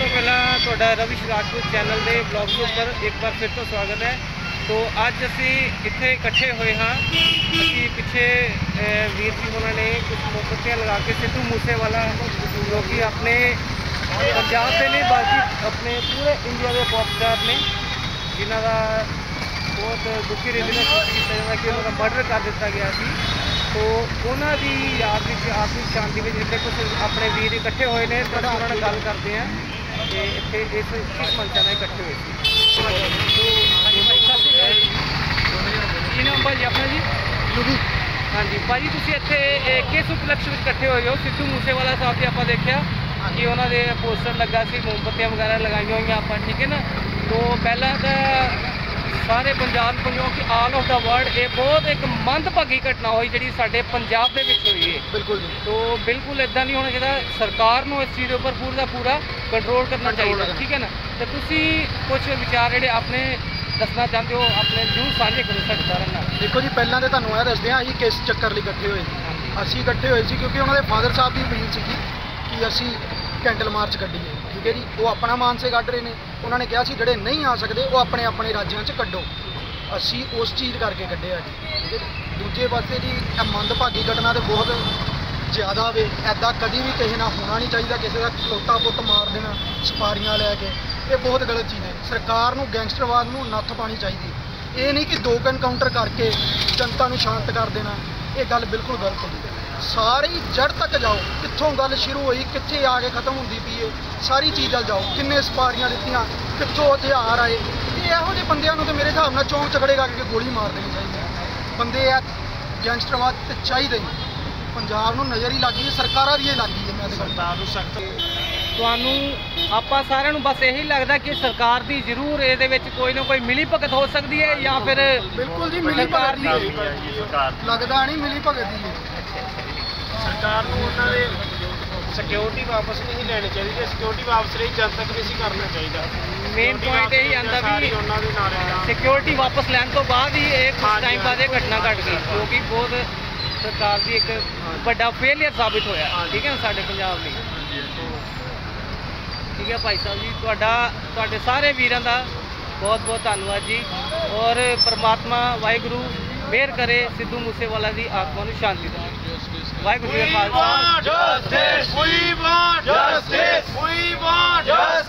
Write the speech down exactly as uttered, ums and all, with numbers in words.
तो पहला तुहाडा रविश राजपूत चैनल के ब्लॉग के उपर एक बार फिर तो स्वागत है। तो अज असी इत्थे इकट्ठे हुए हाँ। असी पिछे वीर जी उन्होंने कुछ मोमबत्तियाँ लगा के सिद्धू मूसेवाला जो कि अपने पंजाब के नहीं बल्कि अपने पूरे इंडिया के पॉप स्टार ने जिन्हों का बहुत दुखी रेजिडेंस कि उन्होंने मर्डर कर दिता गया सी। तो उन्होंने याद आत्मिक शांति में जितने कुछ अपने वीर इकट्ठे हुए हैं तो उन्होंने गल करते हैं कि इतने इस किस मंचा में इकट्ठे हुए की नाम भाजी अपना जी लुगी। हाँ जी भाजी तुम इतने किस उपलक्ष्य में इकट्ठे हुए हो? सिद्धू मूसेवाला साहब की आप देखा कि उन्होंने पोस्टर लगा सी, मोमबत्तियाँ वगैरह लगाई हुई आप, ठीक है ना। तो पहला तो सारे पंजाब को कि ऑल ऑफ द वर्ल्ड ये बहुत एक मंदभागी घटना हुई जी साडे पंजाब दे विच हुई है। बिल्कुल तो बिल्कुल इदा नहीं होना चाहिए। सरकार को इस चीज़ के उपर पूरा पूरा कंट्रोल करना चाहिए, ठीक है ना। तो तुसी कुछ विचार जो अपने दसना चाहते हो अपने जरूर साझे करो साडे सारे नाल। देखो जी पहला तो तुहानूं यह दसदे असीं किस चक्कर लई इकट्ठे होए। असीं इकट्ठे होए सी क्योंकि उन्होंने फादर साहब की अपील सी कि असीं कैंडल मार्च कड्ढीए, ठीक है जी। वो अपना मानसे कढ़ रहे हैं। उन्होंने कहा कि जोड़े नहीं आ सकते वो अपने अपने राज्यों च कड्ढो। असी उस चीज़ करके कढ़िया जी, ठीक है जी। दूजे पासे जी मंदभागी घटना तो बहुत ज़्यादा वे, ऐदा कभी भी किसी ना होना नहीं चाहिए। किसी का खलोता पुत मार देना सपारियां लैके, ये बहुत गलत चीज़ है। सरकार को गैंगस्टरवाद को नत्थ पानी चाहिए। ये नहीं कि दो एनकाउंटर करके जनता को शांत कर देना, ये गल बिल्कुल गलत है। सारी जड़ तक जाओ, कितों गल शुरू हुई कितने आके खत्म होती पी है, सारी चीज़ जाओ। किन्ने सपारियां दित्तियां, कितों हथियार आए। ਇਹੋ ਜਿਹੇ ਬੰਦਿਆਂ ਨੂੰ तो मेरे हिसाब ਨਾਲ चौंक चकड़े करके गोली मार देनी चाहिए। बंदे आ गैंगस्टरवाद तो चाहिए नहीं। पंजाब ਨੂੰ नज़र ही लग गई, सरकारों की लग गई है। मैं सरकार ਨੂੰ सख्त ਤੁਹਾਨੂੰ ਆਪਾਂ ਸਾਰਿਆਂ ਨੂੰ ਬਸ ਇਹੀ ਲੱਗਦਾ ਕਿ ਸਰਕਾਰ ਦੀ ਜ਼ਰੂਰ ਇਹਦੇ ਵਿੱਚ ਕੋਈ ਨਾ ਕੋਈ ਮਿਲੀ ਭਗਤ ਹੋ ਸਕਦੀ ਹੈ ਜਾਂ ਫਿਰ ਬਿਲਕੁਲ ਜੀ ਮਿਲੀ ਭਗਤ ਦੀ ਲੱਗਦਾ ਨਹੀਂ ਮਿਲੀ ਭਗਤ ਦੀ ਹੈ। ਸਰਕਾਰ ਨੂੰ ਉਹਨਾਂ ਦੇ सिक्योरिटी वापस नहीं लेनी चाहिए। सिक्योरिटी वापस रही जनता को नहीं करना चाहिए। मेन पॉइंट यही आता भी सिक्योरिटी वापस लैन तो बाद ही एक कुछ टाइम बाद ये घटना घट गई जो कि बहुत सरकार की एक बड़ा फेलियर साबित होया, ठीक है ना साडे पंजाब में। ठीक है भाई साहब जी, तुहाडा तुहाडे सारे वीरां दा बहुत बहुत धन्यवाद जी। और परमात्मा वाहिगुरु मेहर करे सिद्धू मूसेवाला की आत्मा को शांति दे। वाहिगुरू जी का खालसा।